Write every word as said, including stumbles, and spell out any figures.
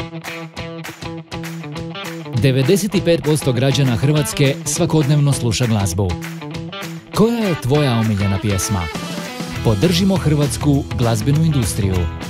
devedeset pet posto građana Hrvatske svakodnevno sluša glazbu. Koja je tvoja omiljena pjesma? Podržimo hrvatsku glazbenu industriju.